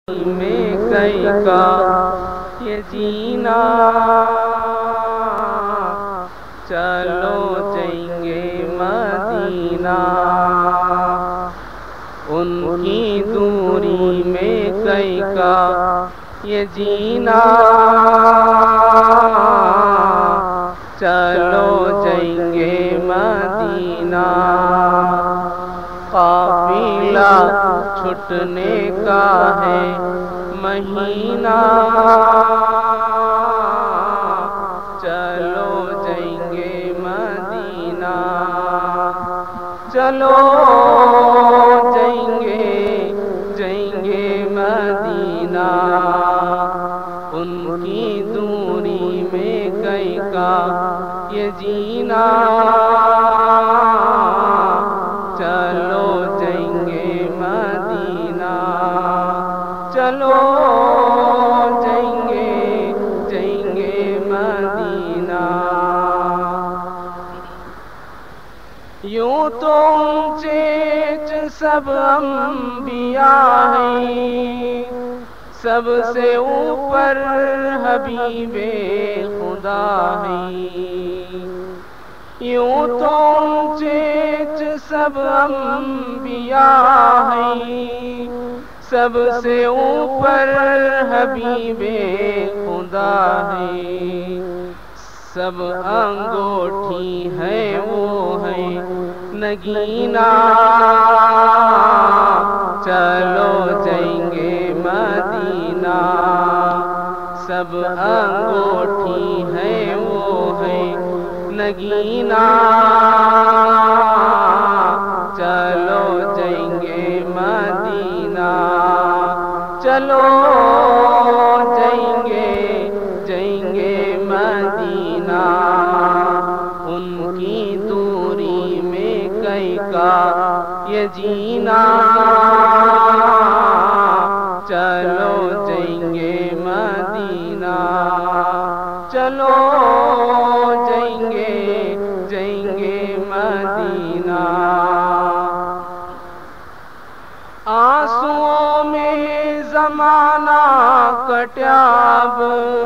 میں کئی کا یہ جینا، چلو جائیں گے مدینہ، ان کی دوری میں کئی کا یہ جینا، چلو جائیں گے مدینہ، قافلہ چھٹنے کا ہے مہینہ، چلو جائیں گے مدینہ، چلو جائیں گے مدینہ، ان کی دوری میں کئی کا یہ جینا، چلو جائیں گے مدینہ، چلو جائیں گے مدینہ، یوں تو اونچے سب انبیاء ہیں، سب سے اوپر حبیب خدا ہیں، یوں تو اونچے سب انبیاء ہیں، سب سے اوپر حبیب خدا ہے، سب انگوٹھی ہے وہ ہے نگینا، چلو جائیں گے مدینہ، سب انگوٹھی ہے وہ ہے نگینا، چلو جائیں گے مدینہ، چلو جائیں گے مدینہ، ان کی دوری میں کئی کا یہ جینا، چلو جائیں گے مدینہ، چلو جائیں گے مدینہ، آنسوؤں میں زمانہ کٹیا اب،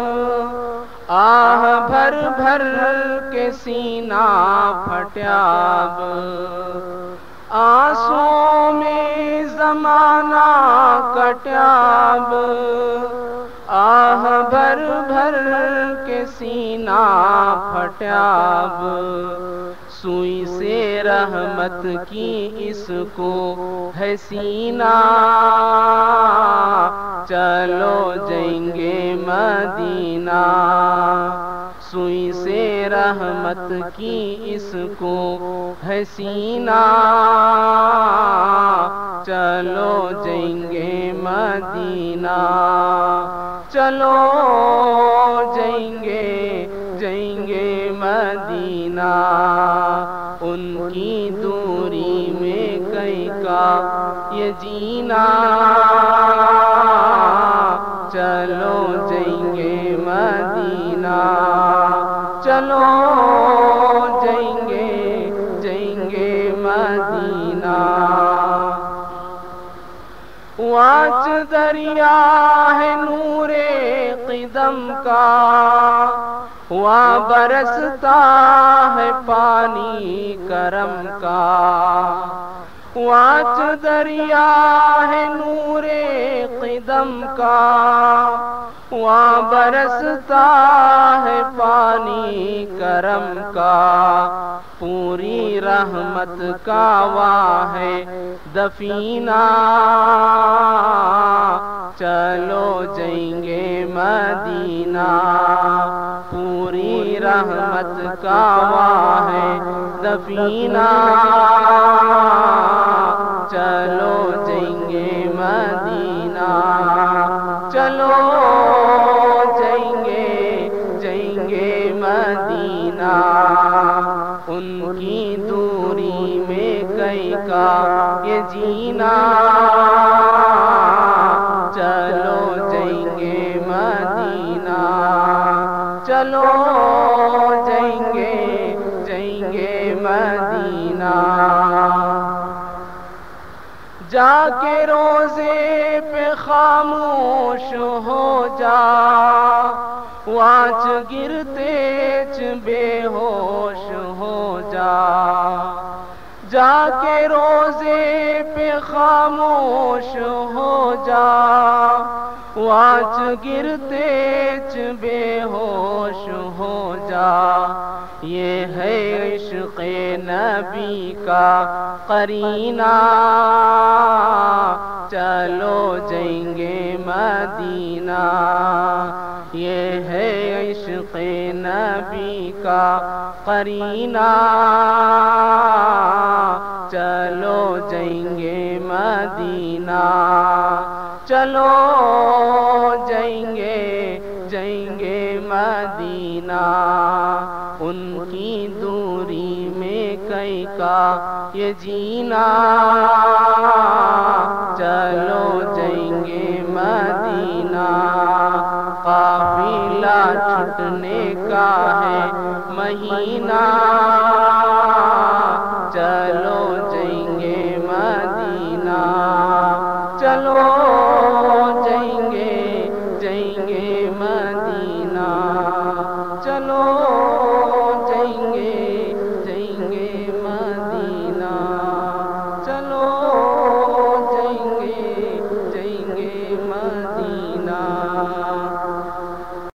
آہ بھر بھر کے سینہ پھٹیا اب، آنسوؤں میں زمانہ کٹیا اب، آہ بھر بھر کے سینہ پھٹیا اب، سوئی سے رحمت کی اس کو ہے سینہ، چلو جائیں گے مدینہ، سوئی سے رحمت کی اس کو ہے سینہ، چلو جائیں گے مدینہ، چلو جائیں گے مدینہ، ان کی دوری میں کئی کا یہ جینا، چلو جائیں گے مدینہ، چلو جائیں گے مدینہ، واچ دریا ہے نور قدم کا، وہاں برستا ہے پانی کرم کا، واچ دریا ہے نور قدم کا، وہاں برستا ہے پانی کرم کا، پوری رحمت کا وہاں ہے دفینہ، چلو جائیں گے مدینہ، پوری رحمت کا وہاں ہے دفینہ، چلو جائیں گے مدینہ، چلو جائیں گے مدینہ، ان کی دوری میں کئی کا یہ جینا، چلو جائیں گے مدینہ، چلو جائیں گے مدینہ، جا کے روزے پہ خاموش ہو جا، واچ گرتے چ بے ہوش ہو جا، جا کے روزے پہ خاموش ہو جا، واچ گرتے چ بے ہوش ہو جا۔ یہ ہے عشق نبی کا قرینہ، چلو جائیں گے مدینہ۔ یہ ہے عشق نبی کا قرینہ، چلو جائیں گے مدینہ، چلو جائیں گے مدینہ۔ ان کی دوری میں کئی کا یہ جینا، چلو جائیں گے مدینہ۔ قافلہ چھٹنے کا ہے مہینہ،